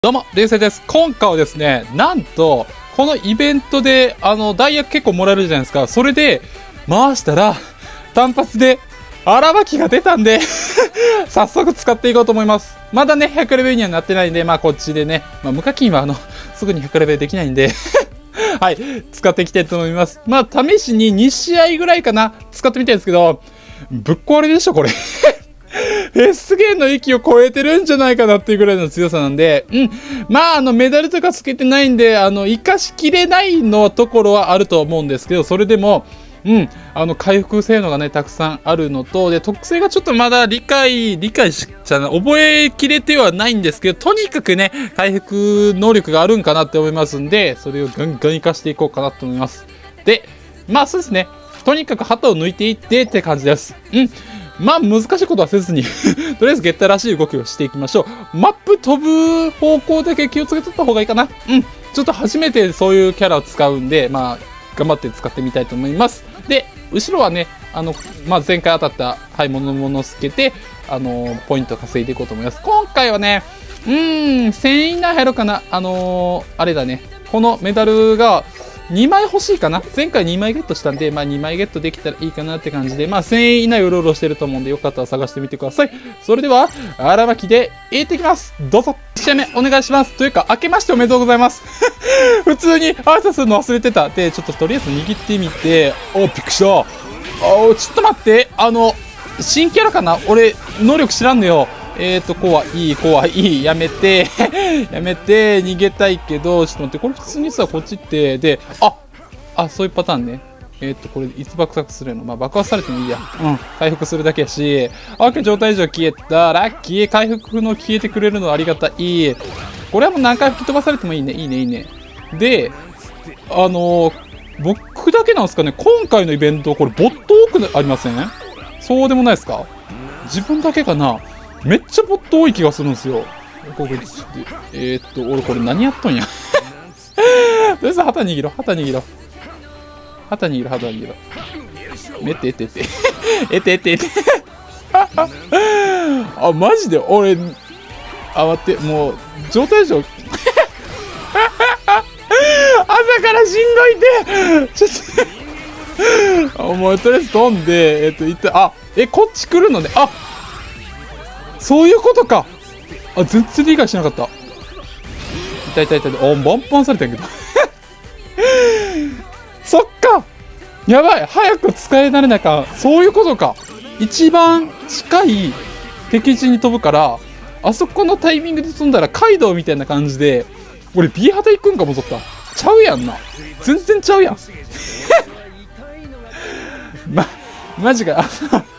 どうも、流星です。今回はですね、なんと、このイベントで、代役結構もらえるじゃないですか。それで、回したら、単発で、荒巻が出たんで、早速使っていこうと思います。まだね、100レベルにはなってないんで、こっちでね、無課金はすぐに100レベルできないんで、はい、使っていきたいと思います。試しに2試合ぐらいかな、使ってみたいんですけど、ぶっ壊れでしょ、これ。S ゲーの域を超えてるんじゃないかなっていうぐらいの強さなんで、メダルとかつけてないんで、活かしきれないのところはあると思うんですけど、それでも、回復性能がね、たくさんあるのと、で、特性がちょっとまだ覚えきれてはないんですけど、とにかくね、回復能力があるんかなって思いますんで、それをガンガン活かしていこうかなと思います。で、そうですね。とにかく旗を抜いていってって感じです。難しいことはせずにとりあえずゲッターらしい動きをしていきましょう。マップ飛ぶ方向だけ気をつけとった方がいいかな。ちょっと初めてそういうキャラを使うんで、頑張って使ってみたいと思います。で、後ろはね、前回当たった、はい、ものすけて、ポイント稼いでいこうと思います。今回はね、1000円以内入ろうかな。あれだね、このメダルが、2枚欲しいかな。前回2枚ゲットしたんで、2枚ゲットできたらいいかなって感じで、1000円以内うろうろしてると思うんで、よかったら探してみてください。それでは、荒巻で行ってきます。どうぞ。1試合目お願いします。というか、明けましておめでとうございます。普通に挨拶するの忘れてた。で、ちょっととりあえず握ってみて、びっくりした。ちょっと待って。新キャラかな？俺、能力知らんのよ。怖い、やめて、逃げたいけど、ちょっと待って、これ普通にさ、こっちって、で、そういうパターンね。これ、いつ爆発するの？爆発されてもいいや。回復するだけやし、状態異常消えた。ラッキー。回復の消えてくれるのはありがたい。これはもう何回吹き飛ばされてもいいね。いいね。で、僕だけなんですかね、今回のイベント、これ、ボット多くありません？そうでもないですか？自分だけかな？めっちゃボット多い気がするんですよ。俺これ何やっとんや。とりあえず旗握ろ。マジで俺、待って、もう、状態上。朝からしんどいて。ちょっと、もうとりあえず飛んで、行って、こっち来るのね。そういうことか。全然理解しなかった。痛い。バンパンされたんやけど。そっか。やばい。早く使えられないか。そういうことか。一番近い敵陣に飛ぶから、あそこのタイミングで飛んだらカイドウみたいな感じで、俺 B 旗行くんかもとった。ちゃうやんな。全然ちゃうやん。マジか。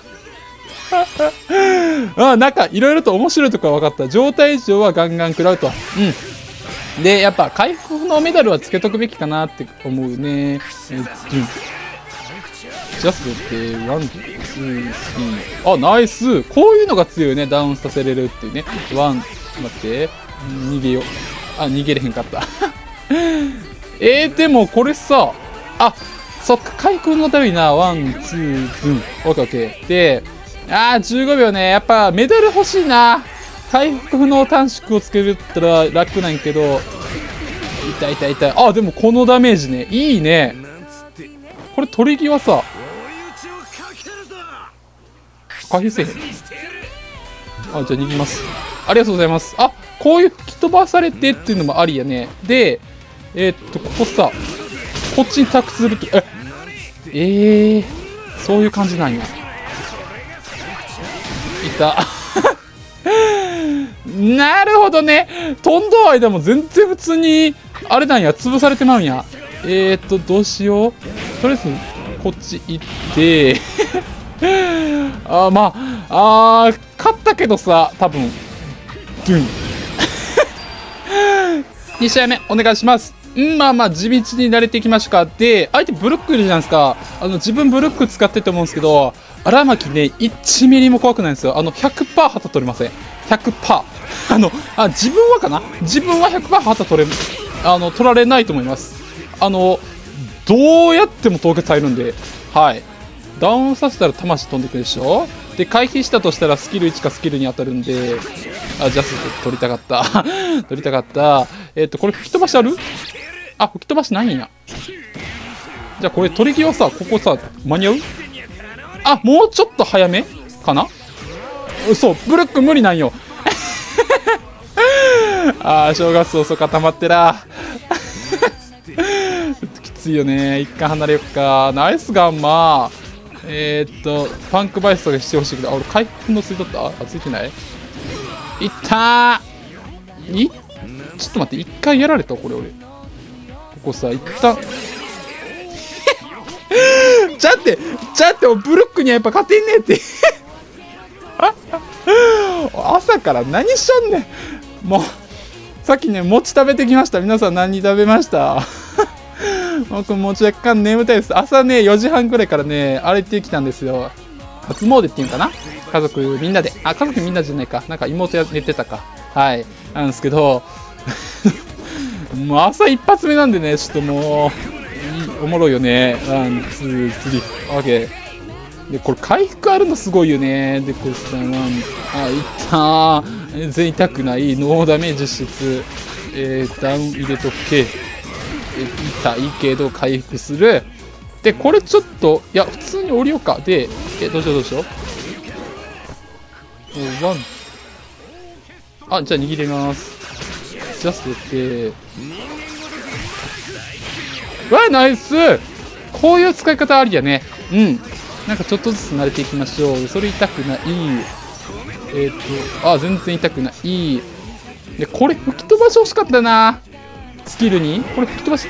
なんかいろいろと面白いところが分かった。状態異常はガンガン食らうと。で、やっぱ回復のメダルはつけとくべきかなって思うね。ジャストって1、2、3。ナイス。こういうのが強いね。ダウンさせれるっていうね。待って。逃げよう。逃げれへんかった。でもこれさ、そっか、回復のためにな。1、2、オッケー。で、15秒ね。やっぱメダル欲しいな。回復の短縮をつけるったら楽なんやけど。痛い。でもこのダメージね。いいね。これ取り際さ。回避せえへん。じゃあ逃げます。ありがとうございます。こういう吹き飛ばされてっていうのもありやね。で、ここさ、こっちにタックすると、そういう感じなんや。いた。なるほどね。飛んだ間も全然普通に、あれなんや、潰されてまうんや。どうしよう。とりあえず、こっち行って、勝ったけどさ、多分、2試合目、お願いします。地道に慣れていきましょうか。で、相手ブロックいるじゃないですか。自分ブロック使ってると思うんですけど、荒巻ね、1ミリも怖くないんですよ。100% 旗取れません。100%。自分はかな？自分は 100% 旗取られないと思います。どうやっても凍結されるんで、はい。ダウンさせたら魂飛んでくるでしょ？ で、回避したとしたらスキル1かスキル2当たるんで、あ、ジャスト取りたかった。取りたかった。これ吹き飛ばしある？あ、吹き飛ばしないんや。じゃあこれ取り際さ、ここさ、間に合う？あ、もうちょっと早めかな？嘘、ブルック無理なんよ。あー、正月遅かたまってら。きついよね。一回離れよっか。ナイスガンマー。パンクバイスとかしてほしいけど、あ、俺回復のついとった？あ、ついてない？いったー。ちょっと待って、一回やられたこれ俺。ここさ、一旦。ちゃって、ブルックにはやっぱ勝てんねえって。朝から何しとんねん。もう、さっきね、餅食べてきました。皆さん何食べました？僕もう若干眠たいです。朝ね、4時半くらいからね、あれ行ってきたんですよ。初詣っていうんかな？家族みんなで。あ、家族みんなじゃないか。なんか妹寝てたか。はい。なんですけど、もう朝一発目なんでね、ちょっともう、おもろいよね。ワン、ツー、スリー。オッケー。で、これ回復あるのすごいよね。で、これさ、あ、いったー。全然痛くない。ノーダメージ実質。ダウン入れとけ。痛いけど回復する。で、これちょっと、いや、普通に降りようか。で、どうしようどうしよう。ワン。あ、じゃあ握れます。ジャストって。わ、ナイス！こういう使い方ありやね。うん。なんかちょっとずつ慣れていきましょう。それ痛くない。あ、全然痛くない。で、これ吹き飛ばし欲しかったな。スキルにこれ吹き飛ばし、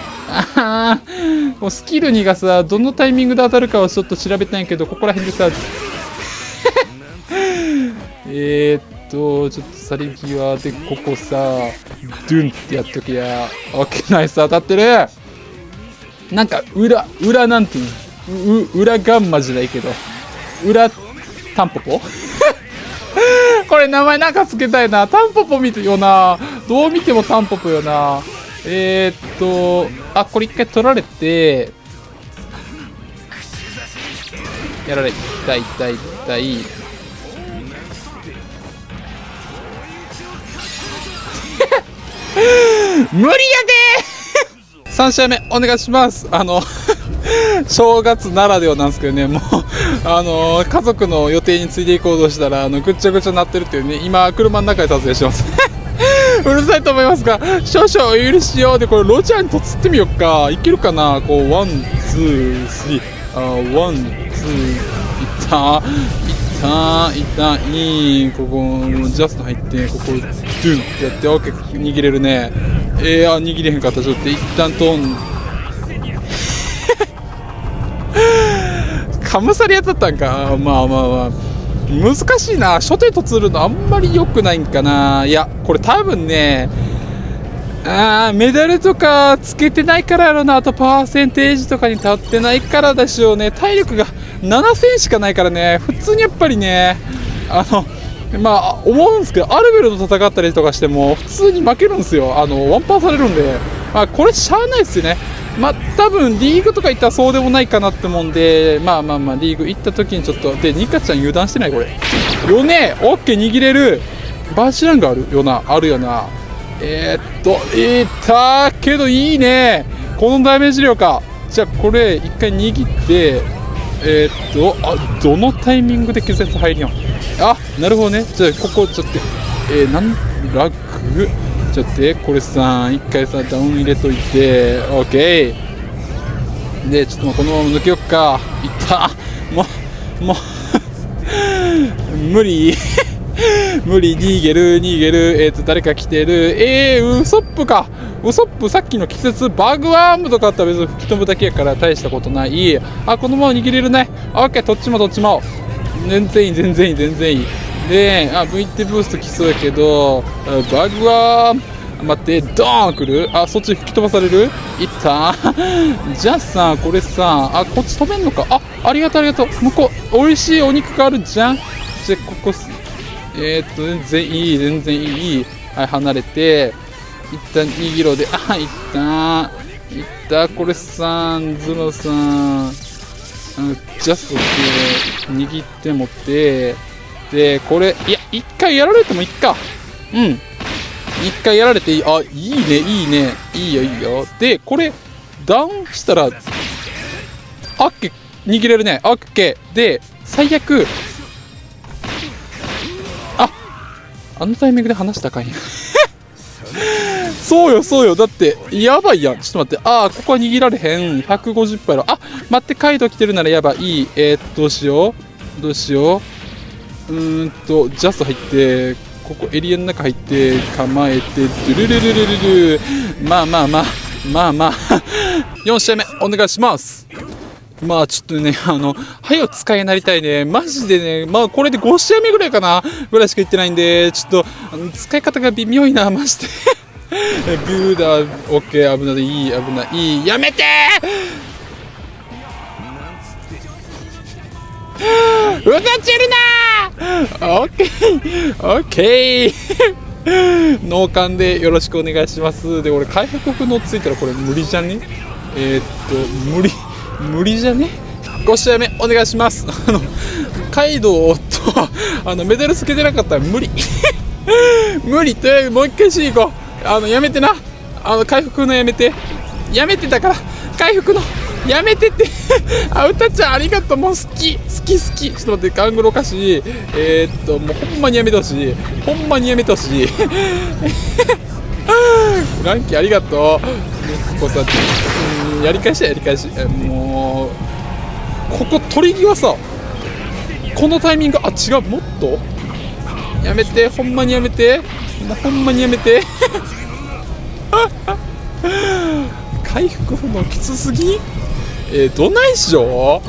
もうスキル2がさ、どのタイミングで当たるかはちょっと調べたんやけど、ここら辺でさ、ちょっと去り際でここさ、ドゥンってやっときや。オッケー、ナイス、当たってる。なんか裏なんていう裏ガンマじゃないけど、裏タンポポこれ名前なんかつけたいな。タンポポ見てよな。どう見てもタンポポよな。あ、これ一回取られて、やられ、痛い。無理やでー3試合目お願いします。正月ならではなんですけどね、もう家族の予定についていこうとしたらぐっちゃぐちゃになってるっていうね。今車の中で撮影してます。うるさいと思いますが、少々お許しよう。で、これロジャーにとつってみよっか。いけるかな。こうワンツースリー、ワンツー、いったいい。ここジャスト入って、ここドゥンってやって、オッケー、握れるね。握れへんかった。ちょっと一旦トン。かむさりやったったんか。まあ難しいな。初手とつるのあんまり良くないんかな。いや、これ多分ね、メダルとかつけてないからやろな。あとパーセンテージとかに立ってないからでしょうね。体力が7000しかないからね。普通にやっぱりね、思うんですけど、アルベルと戦ったりとかしても普通に負けるんですよ。ワンパーされるんで、これしゃあないですよね。多分リーグとか行ったらそうでもないかなって思うんで、リーグ行った時にちょっと、で、ニカちゃん油断してないこれ。よね、オッケー、握れる。バーシランがあるよな、あるよな。けどいいね。このダメージ量か。じゃあこれ一回握って、どのタイミングで気絶入りよん。なるほどね。じゃあここちょっと、ラグちょっとこれさ、一回さダウン入れといて、オッケーで、ちょっとこのまま抜けよっか。いったもう無理逃げる。誰か来てる。ウソップか。ウソップ、さっきの季節バグワームとかあったら別に吹き飛ぶだけやから大したことない。このまま握れるね。オッケー、どっちも全然いい。で、VT ブースト来そうやけど、バグワーム、待って、ドーン来る。そっち吹き飛ばされる。いったじゃあさ、これさ、こっち飛べんのか。ありがとう。向こう、美味しいお肉があるじゃん。じゃあ、ここ、全然いい。はい、離れて、一旦握ろうで、いった、これさ、ズロさん。 ジャストって握って持って、で、これ、いや、一回やられてもいっか。うん。一回やられていい。あ、いいね、いいね。いいよ、いいよ。で、これ、ダウンしたら、あっけ、握れるね。あっけ。で、最悪、あのタイミングで離したらあかんや。そうよ、そうよ。だって、やばいやん。ちょっと待って。ここは握られへん。150%やろ。待って、カイド来てるならやばい。どうしよう。どうしよう。ジャスト入って、ここエリアの中入って、構えて、ドゥルルルルルル。まあ。4試合目、お願いします。まあちょっとね、はよ使いになりたいね。マジでね、まあこれで5試合目ぐらいかなぐらいしか言ってないんで、ちょっと、使い方が微妙いな、マジで。ビューダー、オッケー、危ない、いい、危ない、いい、やめてーうがちるなーオッケーオッケー脳幹でよろしくお願いします。で、俺、回復不能ついたらこれ無理じゃね無理じゃね ?5 試合目お願いします。カイドウとメダルつけてなかったら無理無理。とりあえずもう一回し行こう。やめてな。回復のやめて。やめてだから回復のやめてってうたちゃんありがとう。もう好き。ちょっと待って、ガングロおかしい。もうほんまにやめてほしい。ランキーありがとう。ここさ、やり返し。もうここ取り際さ、このタイミング、違う、もっとやめて、ほんまにやめて、もうほんまにやめて回復不能きつすぎ。どないしょ。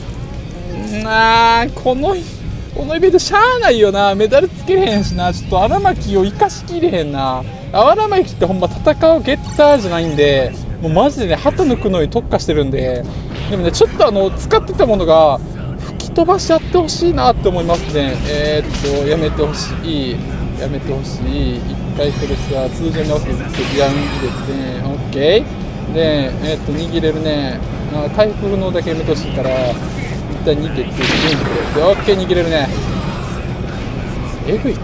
このイベントしゃあないよな。メダルつけれへんしな。ちょっと荒牧を生かしきれへんな。荒牧ってほんま戦うゲッターじゃないんで、もうマジでね、旗抜くのに特化してるんで。でもね、ちょっと使ってたものが吹き飛ばしちゃってほしいなって思いますね。やめてほしい。一回これさ、通常に合わせてヤン入れて、オッケーで、握れるね。回復不能だけやめてほしいから、一旦握って、オッケー、握れるね。えぐいって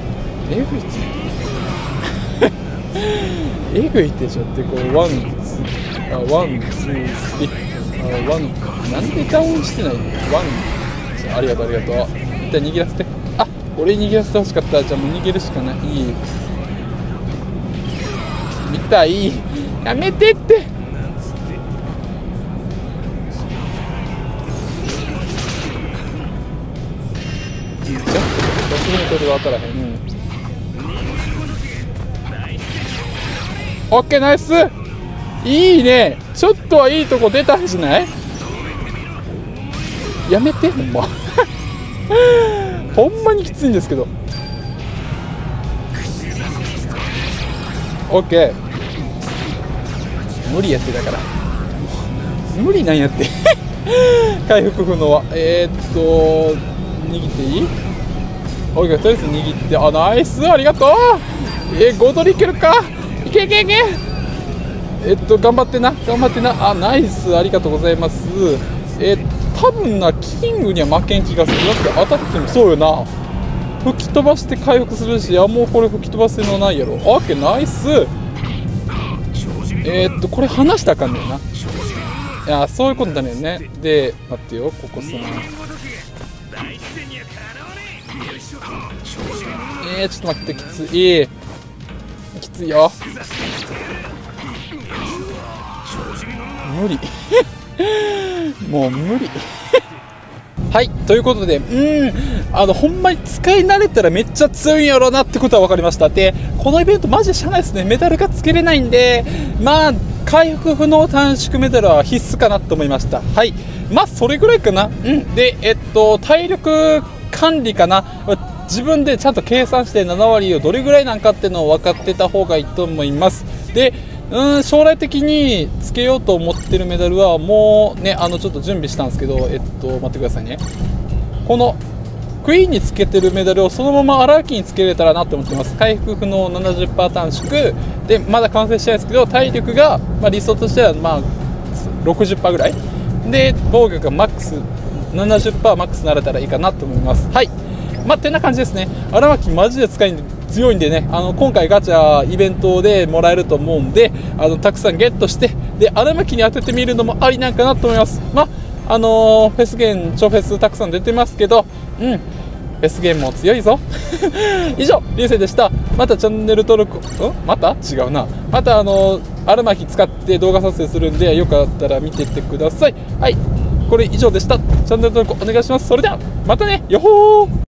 ちょっとこうワン、ツー、スリー、ワン、なんでダウンしてないの？ワン、ありがとう。一旦握らせて。俺握らせてほしかった。じゃあもう逃げるしかない。見たい。やめてって。じゃあ、これ分からへん。オッケー、ナイス。いいね。ちょっとはいいとこ出たんじゃない？やめて、ほんま。ほんまにきついんですけど。オッケー。無理やってだから。無理なんやって。回復不能は。握っていい？オッケー、とりあえず握って。ナイス、ありがとう。5ドルいけるか？いけ。頑張ってな。ナイス、ありがとうございます。多分な、キングには負けん気がする。だって当たってもそうよな。吹き飛ばして回復するし、もうこれ吹き飛ばすのないやろ。オッケー、ナイス。これ離したらあかんねんな。いや、そういうことだねんね。で、待ってよ、ここさ。ちょっと待って、きついよ。無理。もう無理。はい、ということで、ほんまに使い慣れたらめっちゃ強いんやろうなってことは分かりました。で、このイベントマジでしゃあないですね。メダルがつけれないんで、まあ、回復不能短縮メダルは必須かなと思いました。はい。まあ、それぐらいかな。で、体力管理かな。自分でちゃんと計算して7割をどれぐらいなんかっていうのを分かってた方がいいと思います。で、将来的につけようと思ってるメダルはもうね、ちょっと準備したんですけど、待ってくださいね。このクイーンにつけてるメダルをそのまま荒木につけれたらなと思ってます。回復不能 70% 短縮で、まだ完成してないですけど、体力が、理想としては60% ぐらいで防御がマックス 70% マックスになれたらいいかなと思います。はい、まあてな感じですね。荒牧マジで強いんでね、今回ガチャイベントでもらえると思うんで、たくさんゲットして、で荒牧に当ててみるのもありなんかなと思います。まあフェスゲン超フェスたくさん出てますけど、フェスゲンも強いぞ以上流星でした。またチャンネル登録また違うな、また荒牧使って動画撮影するんで、よかったら見てってください。はい、これ以上でした。チャンネル登録お願いします。それではまたね、よほー。